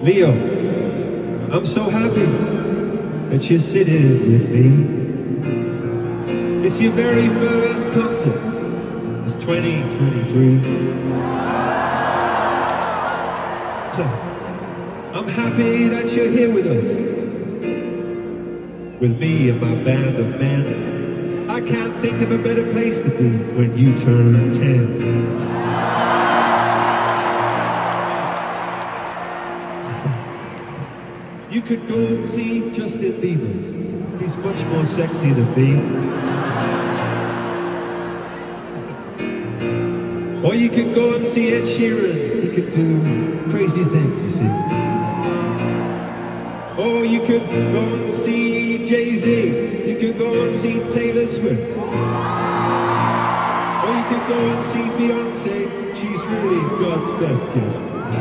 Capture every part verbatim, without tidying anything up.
Leo, I'm so happy that you're sitting with me. It's your very first concert. It's twenty twenty-three. I'm happy that you're here with us, with me and my band of men. I can't think of a better place to be when you turn ten. You could go and see Justin Bieber. He's much more sexy than me. Or you could go and see Ed Sheeran. He could do crazy things, you see. Or you could go and see Jay-Z. You could go and see Taylor Swift. Or you could go and see Beyoncé. She's really God's best gift.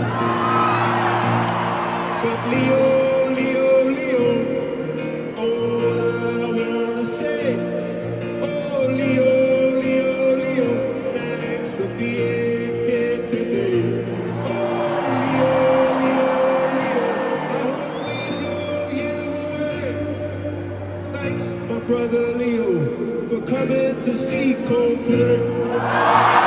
But Leo, Leo, Leo, all I wanna say, oh Leo, Leo, Leo, thanks for being here today. Oh Leo, Leo, Leo, I hope we blow you away. Thanks, my brother Leo, for coming to see Coldplay.